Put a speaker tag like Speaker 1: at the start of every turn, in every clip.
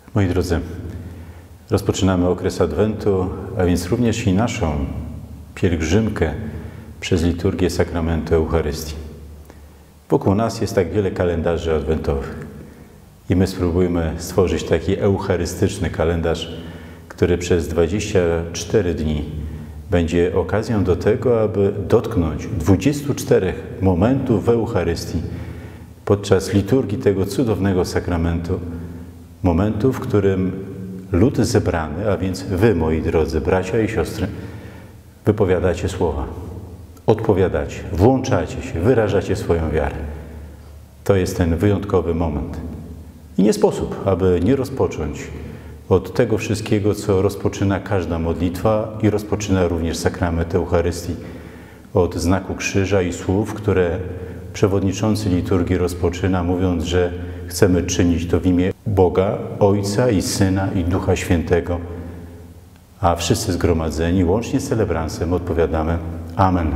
Speaker 1: Moi drodzy, rozpoczynamy okres Adwentu, a więc również i naszą pielgrzymkę przez liturgię sakramentu Eucharystii. Wokół nas jest tak wiele kalendarzy adwentowych i my spróbujmy stworzyć taki eucharystyczny kalendarz, który przez 24 dni będzie okazją do tego, aby dotknąć 24 momentów w Eucharystii podczas liturgii tego cudownego sakramentu, momentu, w którym lud zebrany, a więc wy, moi drodzy bracia i siostry, wypowiadacie słowa, odpowiadacie, włączacie się, wyrażacie swoją wiarę. To jest ten wyjątkowy moment. I nie sposób, aby nie rozpocząć od tego wszystkiego, co rozpoczyna każda modlitwa i rozpoczyna również sakrament Eucharystii, od znaku krzyża i słów, które przewodniczący liturgii rozpoczyna, mówiąc, że chcemy czynić to w imię Boga, Ojca i Syna i Ducha Świętego, a wszyscy zgromadzeni, łącznie z celebransem, odpowiadamy Amen.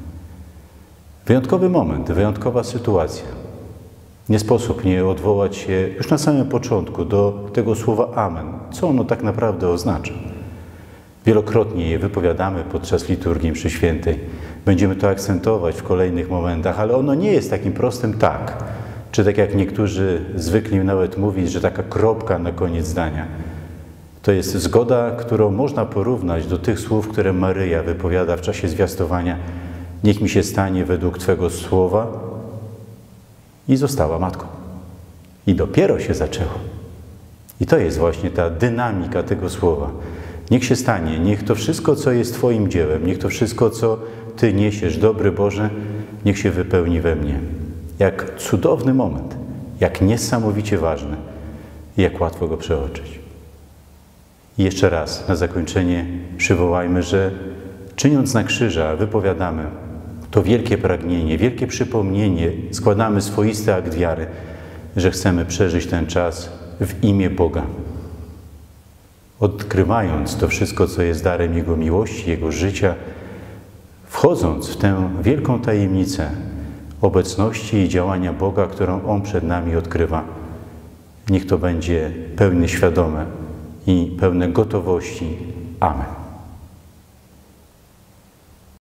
Speaker 1: Wyjątkowy moment, wyjątkowa sytuacja. Nie sposób nie odwołać się już na samym początku do tego słowa Amen. Co ono tak naprawdę oznacza? Wielokrotnie je wypowiadamy podczas liturgii mszy świętej. Będziemy to akcentować w kolejnych momentach, ale ono nie jest takim prostym tak. Czy tak jak niektórzy zwykli nawet mówić, że taka kropka na koniec zdania. To jest zgoda, którą można porównać do tych słów, które Maryja wypowiada w czasie zwiastowania. Niech mi się stanie według Twego słowa. I została matką. I dopiero się zaczęło. I to jest właśnie ta dynamika tego słowa. Niech się stanie, niech to wszystko, co jest Twoim dziełem, niech to wszystko, co Ty niesiesz, dobry Boże, niech się wypełni we mnie. Jak cudowny moment, jak niesamowicie ważny i jak łatwo go przeoczyć. I jeszcze raz na zakończenie przywołajmy, że czyniąc znak krzyża wypowiadamy to wielkie pragnienie, wielkie przypomnienie, składamy swoisty akt wiary, że chcemy przeżyć ten czas w imię Boga. Odkrywając to wszystko, co jest darem Jego miłości, Jego życia, wchodząc w tę wielką tajemnicę obecności i działania Boga, którą On przed nami odkrywa. Niech to będzie pełne świadome i pełne gotowości. Amen.